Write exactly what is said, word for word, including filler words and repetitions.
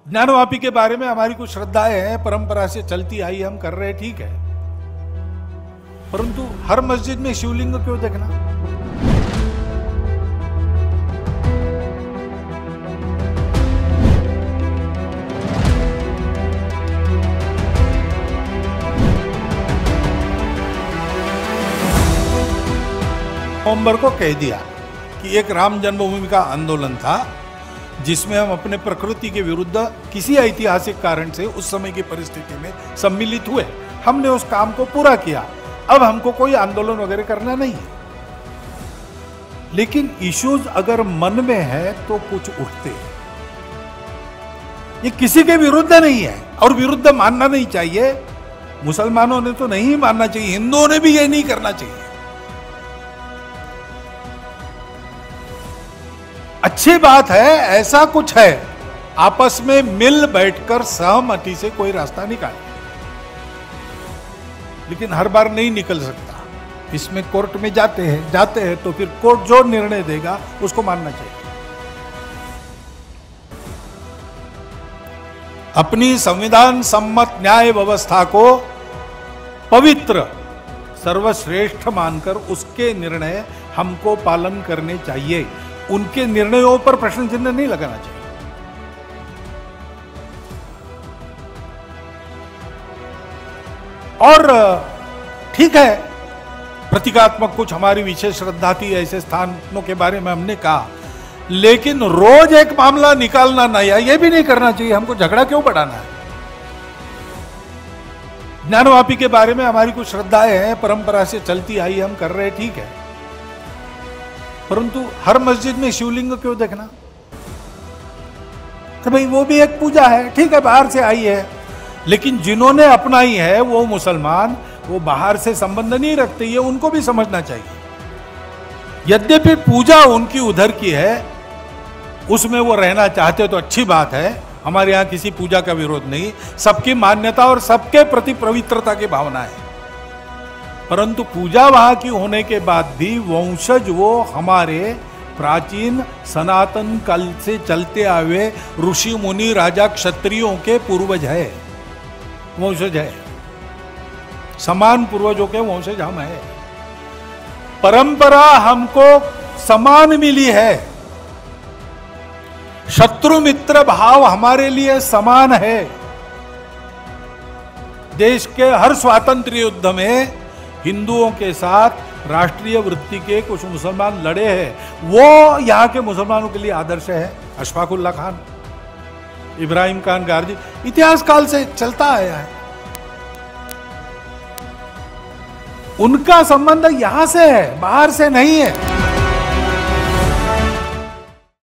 ज्ञानवापी के बारे में हमारी कुछ श्रद्धाएं हैं, परंपरा से चलती आई, हम कर रहे, ठीक है, परंतु हर मस्जिद में शिवलिंग क्यों देखना? नवंबर को कह दिया कि एक राम जन्मभूमि का आंदोलन था जिसमें हम अपने प्रकृति के विरुद्ध किसी ऐतिहासिक कारण से उस समय की परिस्थिति में सम्मिलित हुए, हमने उस काम को पूरा किया। अब हमको कोई आंदोलन वगैरह करना नहीं है, लेकिन इश्यूज अगर मन में है तो कुछ उठते हैं। ये किसी के विरुद्ध नहीं है और विरुद्ध मानना नहीं चाहिए। मुसलमानों ने तो नहीं मानना चाहिए, हिंदुओं ने भी ये नहीं करना चाहिए। अच्छी बात है, ऐसा कुछ है, आपस में मिल बैठकर सहमति से कोई रास्ता निकाले, लेकिन हर बार नहीं निकल सकता। इसमें कोर्ट में जाते हैं जाते हैं तो फिर कोर्ट जो निर्णय देगा उसको मानना चाहिए। अपनी संविधान सम्मत न्याय व्यवस्था को पवित्र सर्वश्रेष्ठ मानकर उसके निर्णय हमको पालन करने चाहिए। उनके निर्णयों पर प्रश्न चिन्ह नहीं लगाना चाहिए। और ठीक है, प्रतीकात्मक कुछ हमारी विशेष श्रद्धा थी, ऐसे स्थानों के बारे में हमने कहा, लेकिन रोज एक मामला निकालना नया, यह भी नहीं करना चाहिए। हमको झगड़ा क्यों बढ़ाना है? ज्ञानवापी के बारे में हमारी कुछ श्रद्धाएं हैं, परंपरा से चलती आई, हम कर रहे, ठीक है, परंतु हर मस्जिद में शिवलिंग क्यों देखना? तो भाई वो भी एक पूजा है, ठीक है, बाहर से आई है, लेकिन जिन्होंने अपनाई है वो मुसलमान, वो बाहर से संबंध नहीं रखते, ये उनको भी समझना चाहिए। यद्यपि पूजा उनकी उधर की है, उसमें वो रहना चाहते तो अच्छी बात है, हमारे यहां किसी पूजा का विरोध नहीं, सबकी मान्यता और सबके प्रति पवित्रता की भावना है, परंतु पूजा वहां की होने के बाद भी वंशज वो हमारे प्राचीन सनातन काल से चलते आए ऋषि मुनि राजा क्षत्रियों के पूर्वज है, वंशज है, समान पूर्वजों के वंशज हम है। परंपरा हमको समान मिली है, शत्रु मित्र भाव हमारे लिए समान है। देश के हर स्वातंत्र्य युद्ध में हिंदुओं के साथ राष्ट्रीय वृत्ति के कुछ मुसलमान लड़े हैं, वो यहां के मुसलमानों के लिए आदर्श है। अशफाकुल्ला खान, इब्राहिम खान गारजी, इतिहास काल से चलता आया है। उनका संबंध यहां से है, बाहर से नहीं है।